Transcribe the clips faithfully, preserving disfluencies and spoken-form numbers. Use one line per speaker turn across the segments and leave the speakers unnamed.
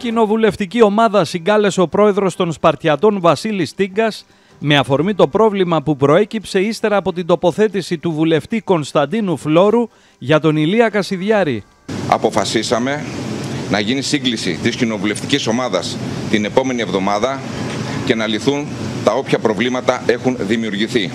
κοινοβουλευτική ομάδα συγκάλεσε ο πρόεδρος των Σπαρτιατών Βασίλης Τίγκας με αφορμή το πρόβλημα που προέκυψε ύστερα από την τοποθέτηση του βουλευτή Κωνσταντίνου Φλόρου για τον Ηλία Κασιδιάρη.
Αποφασίσαμε να γίνει σύγκληση της κοινοβουλευτικής ομάδας την επόμενη εβδομάδα και να λυθούν τα όποια προβλήματα έχουν δημιουργηθεί.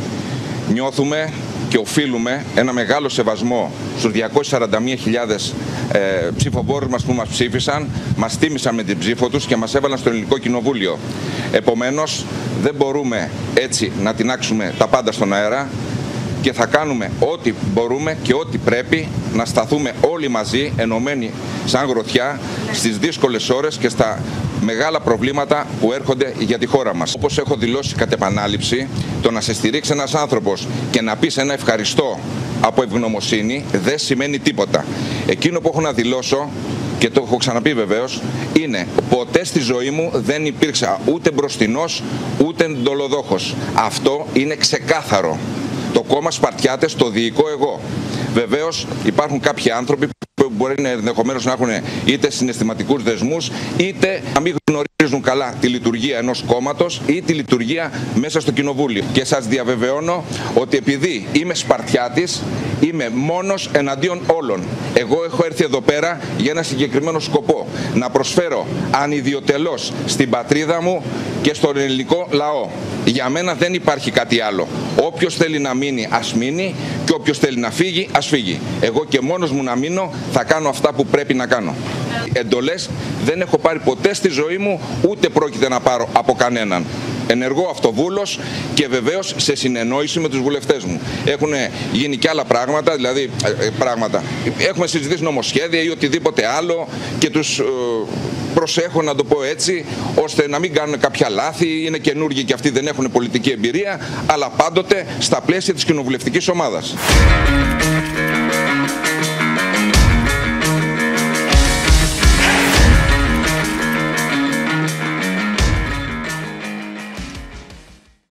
Νιώθουμε και οφείλουμε ένα μεγάλο σεβασμό στους διακόσιες σαράντα μία χιλιάδες ε, ψηφοφόρους μας που μας ψήφισαν, μας τίμησαν με την ψήφο τους και μας έβαλαν στο Ελληνικό Κοινοβούλιο. Επομένως, δεν μπορούμε έτσι να τινάξουμε τα πάντα στον αέρα και θα κάνουμε ό,τι μπορούμε και ό,τι πρέπει να σταθούμε όλοι μαζί, ενωμένοι σαν γροθιά, στις δύσκολες ώρες και στα μεγάλα προβλήματα που έρχονται για τη χώρα μας. Όπως έχω δηλώσει κατ' επανάληψη, το να σε στηρίξει ένας άνθρωπος και να πεις ένα ευχαριστώ από ευγνωμοσύνη δεν σημαίνει τίποτα. Εκείνο που έχω να δηλώσω, και το έχω ξαναπεί βεβαίως, είναι ποτέ στη ζωή μου δεν υπήρξα ούτε μπροστινός ούτε ντολοδόχος. Αυτό είναι ξεκάθαρο. Το κόμμα Σπαρτιάτες το διοικώ εγώ. Βεβαίως υπάρχουν κάποιοι άνθρωποι που μπορεί ενδεχομένως να έχουν είτε συναισθηματικούς δεσμούς, είτε να μην γνωρίζουν καλά τη λειτουργία ενός κόμματος ή τη λειτουργία μέσα στο κοινοβούλιο. Και σας διαβεβαιώνω ότι επειδή είμαι Σπαρτιάτης, είμαι μόνος εναντίον όλων. Εγώ έχω έρθει εδώ πέρα για ένα συγκεκριμένο σκοπό. Να προσφέρω ανιδιοτελώς στην πατρίδα μου και στον ελληνικό λαό. Για μένα δεν υπάρχει κάτι άλλο. Όποιος θέλει να μείνει, ας μείνει, και όποιος θέλει να φύγει, ας φύγει. Εγώ και μόνος μου να μείνω, θα κάνω αυτά που πρέπει να κάνω. Εντολές δεν έχω πάρει ποτέ στη ζωή μου, ούτε πρόκειται να πάρω από κανέναν. Ενεργό αυτοβούλος και βεβαίως σε συνεννόηση με τους βουλευτές μου. Έχουν γίνει και άλλα πράγματα, δηλαδή ε, πράγματα. Έχουμε συζητήσει νομοσχέδια ή οτιδήποτε άλλο και τους ε, προσέχω, να το πω έτσι, ώστε να μην κάνουν κάποια λάθη. Είναι καινούργοι και αυτοί, δεν έχουν πολιτική εμπειρία, αλλά πάντοτε στα πλαίσια της κοινοβουλευτικής ομάδας.